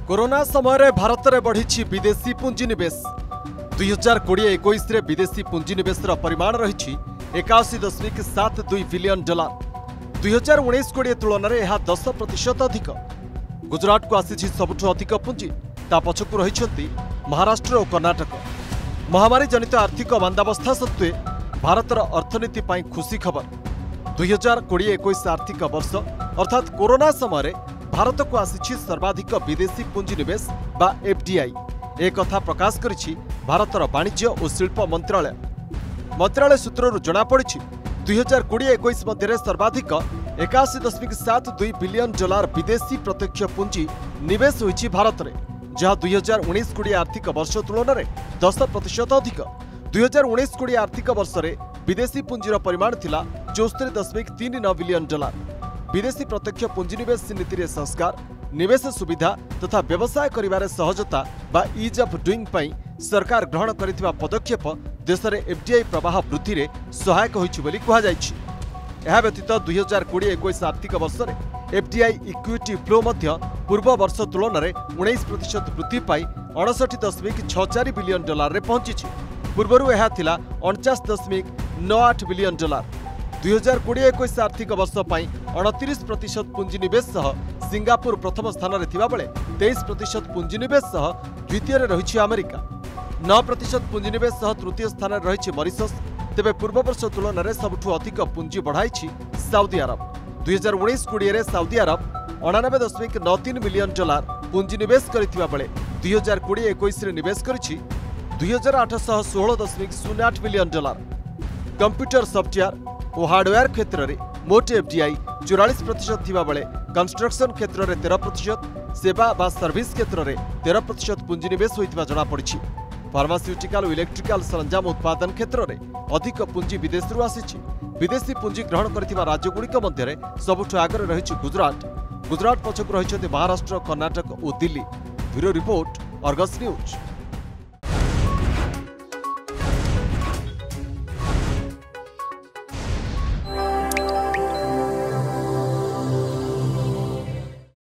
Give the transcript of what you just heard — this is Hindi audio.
कोरोना समय भारत में बढ़ी विदेशी पुंजीनिवेश 2020-21 विदेशी पुंजीनिवेशर परिमाण रही 81.72 बिलियन डॉलर। 2019-20 तुलन में यह 10% अधिक। गुजरात को आसी सबुठ अधिक पुंजी ता पछकु रही महाराष्ट्र और कर्नाटक। महामारी जनित आर्थिक मांदावस्था सत्वे भारतर अर्थनीति पर खुशी खबर। 2020-21 आर्थिक वर्ष अर्थात कोरोना समय भारत को आसी सर्वाधिक विदेशी पुंजीनिवेश बा एफडीआई एक कथा प्रकाश करिछि भारतर वाणिज्य और शिल्प मंत्रालय सूत्रରୁ जଣାपड़ी 2020-21 मध्य सर्वाधिक 81.72 बिलियन डॉलर विदेशी प्रत्यक्ष पुंजी निवेश होइछि भारत में, जहाँ 2019-20 आर्थिक वर्ष तुलन में 10% अधिक। 2019-20 आर्थिक वर्ष में विदेशी पुंजीर परिमाण थिला 64.39 बिलियन डॉलर। विदेशी प्रत्यक्ष पुंजीनिवेश नीति रे संस्कार, निवेश सुविधा तथा व्यवसाय करिबारे सहजता बा इज ऑफ डूइंग पई सरकार ग्रहण करिथिबा पदक्षेप देश में एफडीआई प्रवाह वृद्धि रे सहायक होइछि बोली कहा जाइछि। एहा व्यतीत 2020-21 आर्थिक वर्ष में एफडीआई इक्विटी फ्लो मध्य पूर्व वर्ष तुलन में 19% वृद्धि पाई 69.64 बिलियन डॉलर रे पहुंची। पूर्वरु यह थिला 49.98 बिलियन डॉलर। 2020-21 आर्थिक वर्ष पर 29% पुंजीनिवेश सह सिंगापुर प्रथम स्थान में थिबा बेले 23% पुंजीनिवेश सह द्वितीय रही अमेरिका। 9% पुंजीनिवेश सह तृतीय स्थान में रही मॉरिशस। तेबे पूर्व वर्ष तुलन में सबुठ अधिक पुंजी बढ़ाई Saudi Arab. 2019-20 Saudi Arab 99.93 million dollar पुंजीनिवेश करथिबा बेले 2020-21 निवेश करिछि 2816.08 मिलियन डॉलर। कंप्यूटर सॉफ्टवेयर और हार्डवेयर क्षेत्र में मोट एफडीआई 44% थिबा बेले कंस्ट्रक्शन क्षेत्र में 13%, सेवा बा सर्विस क्षेत्र में 13% पुंजीनिवेश होइतिबा जଣା पड़िछि। फार्मास्यूटिकल और इलेक्ट्रिकल सरंजाम उत्पादन क्षेत्र में अधिक पुंजी विदेशरू आसीछि। विदेशी पुंजी ग्रहण करथिबा राज्यगुड़िक मध्य सबुठ आगे रही गुजरात पछकु रही महाराष्ट्र, कर्नाटक और Delhi. Bureau report, Argus news.